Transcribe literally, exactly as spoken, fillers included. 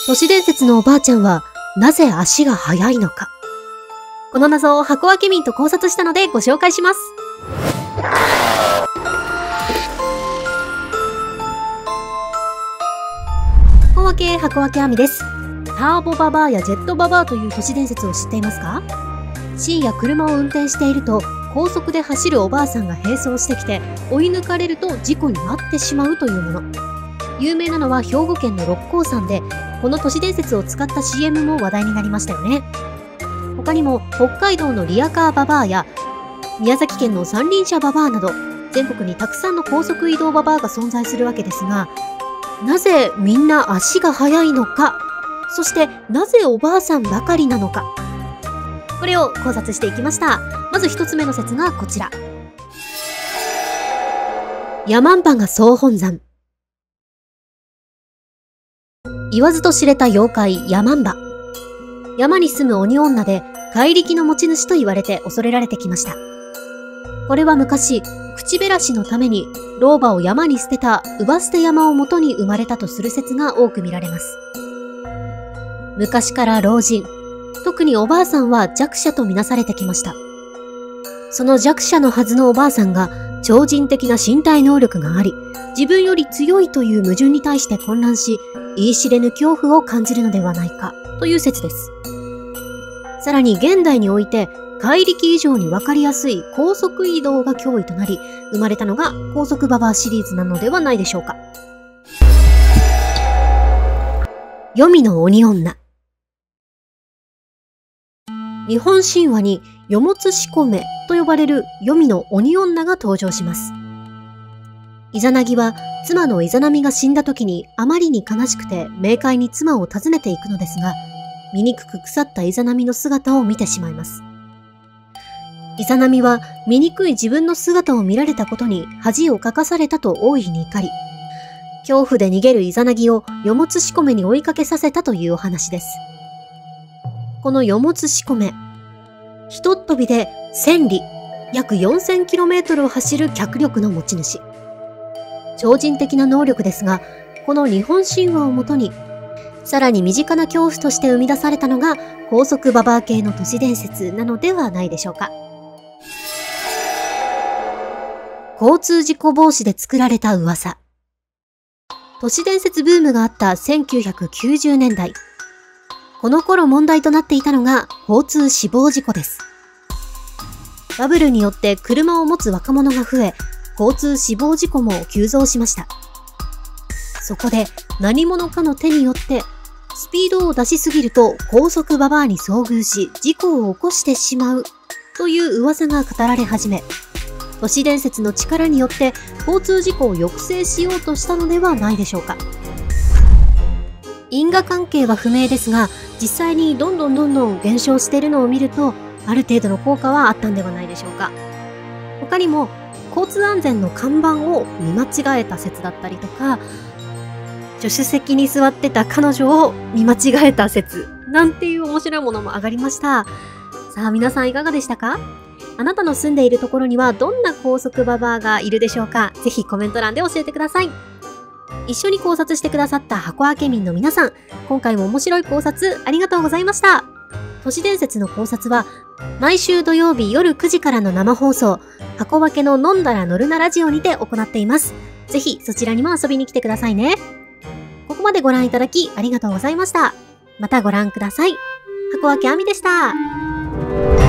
都市伝説のおばあちゃんはなぜ足が速いのか。この謎を箱分け民と考察したのでご紹介します。箱分け箱分けあみです。ターボババアやジェットババアという都市伝説を知っていますか？深夜車を運転していると高速で走るおばあさんが並走してきて追い抜かれると事故に遭ってしまうというもの。有名なのは兵庫県の六甲山で、この都市伝説を使った シーエム も話題になりましたよね。他にも北海道のリアカーババアや宮崎県の三輪車ババアなど全国にたくさんの高速移動ババアが存在するわけですが、なぜみんな足が速いのか、そしてなぜおばあさんばかりなのか、これを考察していきました。まず一つ目の説がこちら。ヤマンバが総本山。言わずと知れた妖怪ヤマンバ。山に住む鬼女で怪力の持ち主と言われて恐れられてきました。これは昔、口減らしのために老婆を山に捨てた姥捨て山をもとに生まれたとする説が多く見られます。昔から老人、特におばあさんは弱者とみなされてきました。その弱者のはずのおばあさんが超人的な身体能力があり、自分より強いという矛盾に対して混乱し、言い知れぬ恐怖を感じるのではないかという説です。さらに現代において怪力以上にわかりやすい高速移動が脅威となり、生まれたのが高速ババアシリーズなのではないでしょうか。黄泉の鬼女。日本神話に世持しこめと呼ばれる黄泉の鬼女が登場します。イザナギは妻のイザナミが死んだ時にあまりに悲しくて冥界に妻を訪ねていくのですが、醜く腐ったイザナミの姿を見てしまいます。イザナミは醜い自分の姿を見られたことに恥をかかされたと大いに怒り、恐怖で逃げるイザナギを世持しこめに追いかけさせたというお話です。この世持しこめ、ひとっ飛びで千里、約よんせんキロメートルを走る脚力の持ち主。超人的な能力ですが、この日本神話をもとに、さらに身近な恐怖として生み出されたのが高速ババア系の都市伝説なのではないでしょうか。交通事故防止で作られた噂。都市伝説ブームがあったせんきゅうひゃくきゅうじゅうねんだい。この頃問題となっていたのが交通死亡事故です。バブルによって車を持つ若者が増え、交通死亡事故も急増しました。そこで何者かの手によってスピードを出しすぎると高速ババアに遭遇し事故を起こしてしまうという噂が語られ始め、都市伝説の力によって交通事故を抑制しようとしたのではないでしょうか。因果関係は不明ですが、実際にどんどんどんどん減少しているのを見ると、ある程度の効果はあったんではないでしょうか。他にも交通安全の看板を見間違えた説だったりとか、助手席に座ってた彼女を見間違えた説なんていう面白いものも上がりました。さあ皆さんいかがでしたか？あなたの住んでいるところにはどんな高速ババアがいるでしょうか？ぜひコメント欄で教えてください。一緒に考察してくださった箱開け民の皆さん、今回も面白い考察ありがとうございました。都市伝説の考察は毎週土曜日夜くじからの生放送、箱分けの飲んだら乗るなラジオにて行っています。ぜひそちらにも遊びに来てくださいね。ここまでご覧いただきありがとうございました。またご覧ください。箱分けあみでした。